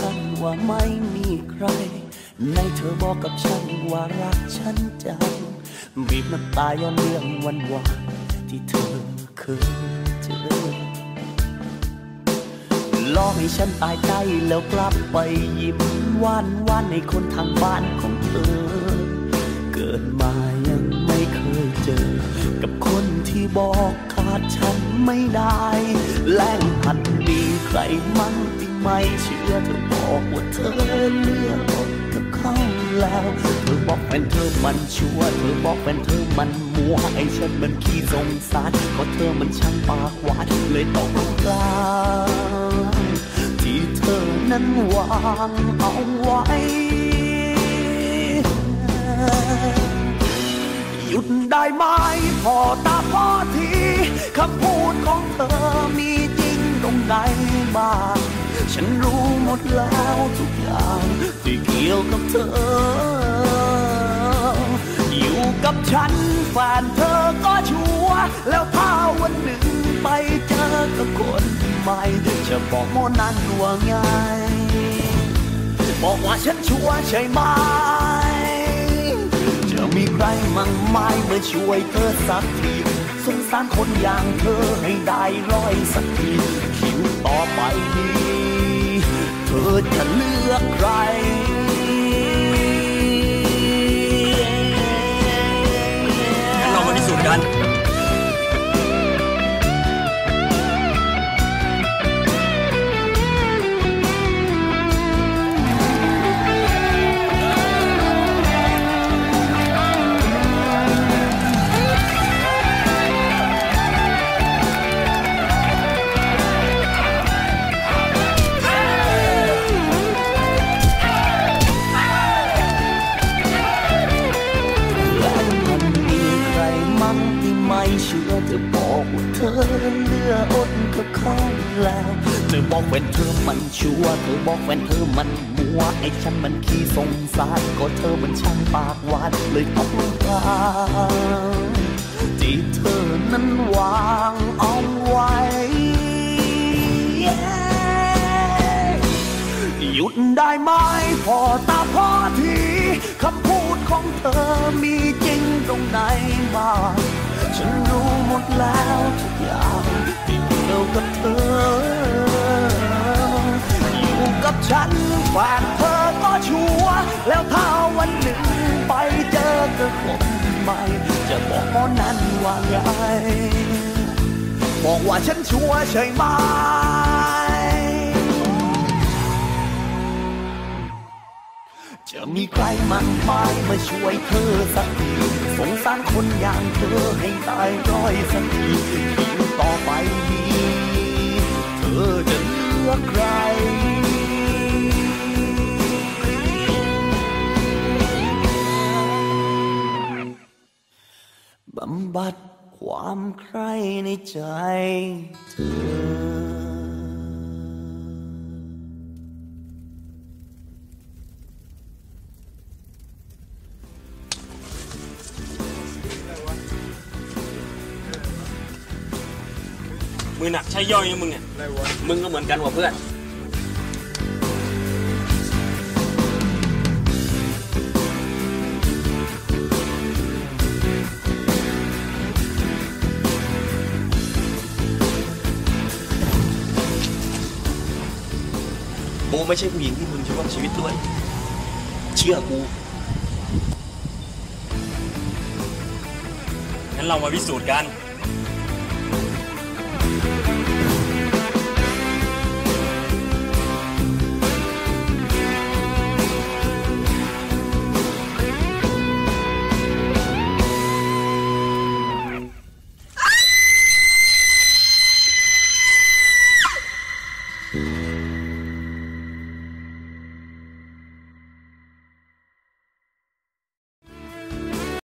ฉันว่าไม่มีใครในเธอบอกกับฉันว่ารักฉันจังบีบน้ำตาย้อนเรื่องวันวานที่เธอเคยเจอลองให้ฉันตายใจแล้วกลับไปยิ้มหวานในคนทางบ้านของเธอเกิดมายังไม่เคยเจอกับคนที่บอกขาดฉันไม่ได้แล้งหัดดีใครมั่งที่ไม่เชื่อเธอบอกว่าเธอเลือกกับเขาแล้วเธอบอกแฟนเธอมันชั่วเธอบอกแฟนเธอมันมัวไอ้ฉันมันขี้สงสารเพราะเธอมันช่างปากหวานเลยต้องกลางที่เธอนั้นวางเอาไว้หยุดได้ไหมพอตาพอทีคำพูดของเธอมีจริงตรงไหนบ้างฉันรู้หมดแล้วทุกอย่างที่เกี่ยวกับเธออยู่กับฉันแฟนเธอก็ชัวร์แล้วถ้าวันหนึ่งไปเจอกับคนใหม่จะบอกโมนั้นว่าไงบอกว่าฉันชัวร์ใช่ไหมจะมีใครมั่งไม่มาช่วยเธอสักทีสงสารคนอย่างเธอให้ได้ร้อยสักทีคิวต่อไปนี้เธอจะเลือกใครงั้นเรามาพิสูจน์กันเธอบอกว่าเธอเลือกอดกับเขาแล้วเธอบอกแฟนเธอมันชั่วเธอบอกแฟนเธอมันมัวไอ้ฉันมันขี้สงสารก็เธอมันช่างปากหวานเลยต้องกลางที่เธอนั้นวางเอาไว้หยุดได้ไหมพอตาพอทีคำพูดของเธอมีจริงตรงไหนบ้างฉันรู้หมดแล้วทุกอย่างที่เกี่ยวกับเธออยู่กับฉันแฟนเธอก็ชัวร์แล้วถ้าวันหนึ่งไปเจอกับคนใหม่จะบอกหมอนั้นว่าไงบอกว่าฉันชัวร์ใช่ไหมจะมีใครมั่งไม่มาช่วยเธอสักทีสงสารคนอย่างเธอให้ตายร้อยสักทีคิวต่อไปนี้เธอจะเลือกใครบำบัดความใคร่ในใจเธอมือหนักใช่ย่อยยังมึงเนี่ยมึงก็เหมือนกันว่ะเพื่อนโบไม่ใช่ผู้หญิงที่มึงจะร่วมชีวิตด้วยเชื่อกูงั้นเรามาพิสูจน์กัน